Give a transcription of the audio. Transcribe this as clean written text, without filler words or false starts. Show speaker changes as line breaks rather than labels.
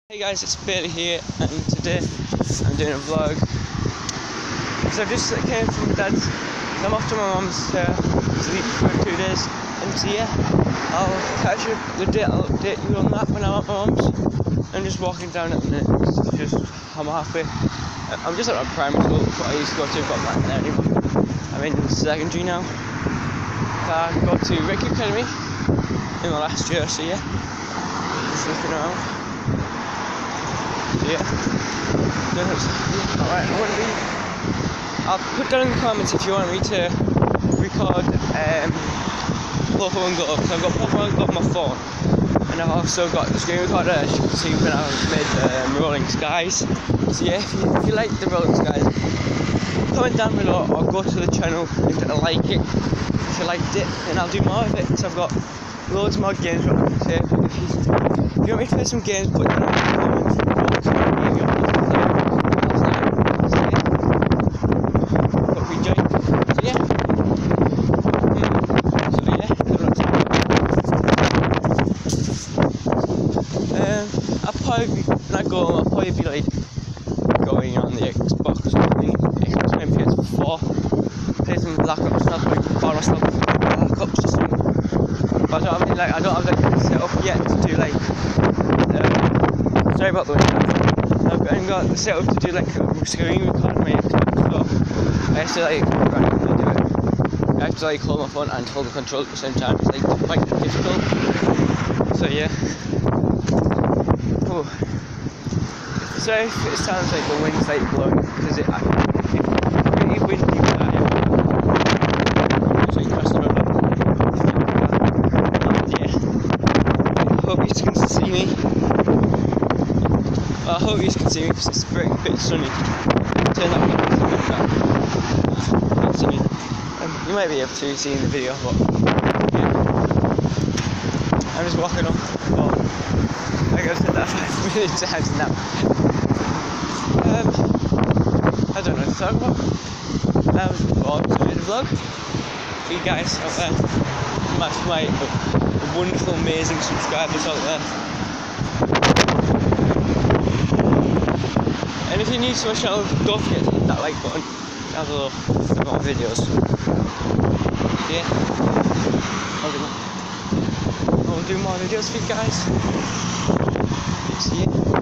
Hey guys, it's Bailey here, and today I'm doing a vlog because I've just came from my dad's. I'm off to my mum's to sleep for 2 days, and so yeah, I'll catch you the day. I'll update you on that when I'm at my mum's. I'm just walking down at the minute. I'm halfway. I'm just at my primary school, what I used to go to, but I'm not there anymore. I'm in secondary now. I got to Ricky Academy in my last year, so yeah, just looking around. Yeah. Alright, I'll put down in the comments if you want me to record Pokemon Go, because I've got Pokemon Go on my phone, and I've also got the screen recorder, as you can see when I've made Rolling Skies. So yeah, if you like the Rolling Skies, comment down below or go to the channel and like it if you liked it, and I'll do more of it, because I've got loads more games what I can say. If you want me to play some games, put them in the comments. I'll probably be like going on the Xbox or PS4, play some Black Ops, not like Black Ops or something. But I don't have like set up yet to do like sorry about the wind. I've got the set up to do like a screen record on my Xbox, so I have to like do it. I have to like hold my phone and hold the controller at the same time. It's like quite difficult. So yeah. Oh. So if it sounds like the wind's like blowing, because it's pretty windy where I am. So you cross the road. Yeah. I hope you can see me. Well, I hope you can see me because it's pretty bit sunny. Turn that back. It's sunny. You might be able to see in the video, but yeah. I'm just walking up. Like I've said that 5 million times now. I don't know what to talk about. I was bored to do the vlog. For you guys out there, my wonderful, amazing subscribers out there. And if you're new to my channel, don't forget to hit that like button down below for more videos. Yeah, I'll do more videos for you guys. See you.